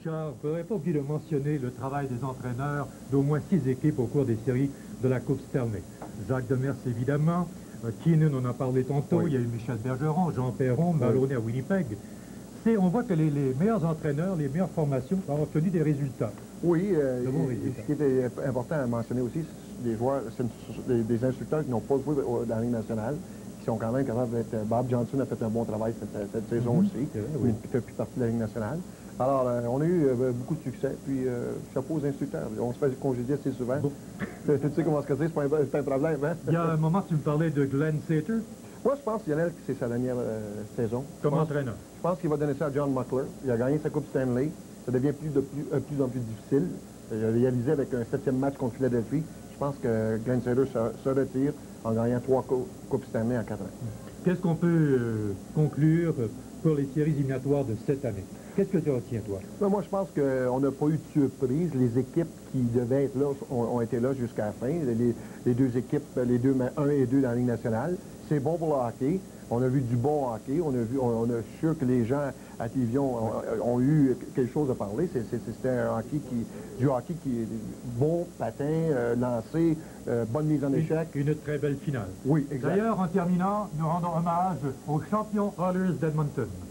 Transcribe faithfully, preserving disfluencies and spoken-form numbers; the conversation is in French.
Bouchard, vous n'aurez pas oublié de mentionner le travail des entraîneurs d'au moins six équipes au cours des séries de la Coupe Stanley. Jacques Demers, évidemment. Keenan, on en a parlé tantôt. Oui. Il y a eu Michel Bergeron, Jean Perron, Maloney oui. à Winnipeg. On voit que les, les meilleurs entraîneurs, les meilleures formations ont obtenu des résultats. Oui, euh, de bons et, résultats. Ce qui est important à mentionner aussi, c'est des joueurs, des, des instructeurs qui n'ont pas joué dans la Ligue nationale, qui sont quand même capables d'être... Bob Johnson a fait un bon travail cette, cette saison mm-hmm. aussi, vrai, oui. Il fait plus partie de la Ligue nationale. Alors, euh, on a eu euh, beaucoup de succès, puis euh, chapeau aux instructeurs. On se fait congédier assez souvent. Bon. tu sais comment c'est, c'est pas, un, un problème, hein? Il y a un moment, tu me parlais de Glenn Sater. Moi, je pense, Lionel, que c'est sa dernière euh, saison. Comme entraîneur. Je pense qu'il va donner ça à John Muckler. Il a gagné sa Coupe Stanley. Ça devient plus, de plus, euh, plus en plus difficile. Il a réalisé avec un septième match contre Philadelphie. Je pense que Glenn Sater se, se retire en gagnant trois Coupes Stanley en quatre ans. Qu'est-ce qu'on peut euh, conclure pour les séries éliminatoires de cette année? Qu'est-ce que tu retiens, toi? Ben, moi, je pense qu'on n'a pas eu de surprise. Les équipes qui devaient être là ont, ont été là jusqu'à la fin. Les, les deux équipes, les deux, un et deux dans la Ligue nationale. C'est bon pour le hockey. On a vu du bon hockey. On a vu, on, on a sûr que les gens à télévision ont, ont eu quelque chose à parler. C'était un hockey qui, du hockey qui est bon, patin, euh, lancé, euh, bonne mise en échec. Une, une très belle finale. Oui, exact. D'ailleurs, en terminant, nous rendons hommage aux champions Oilers d'Edmonton.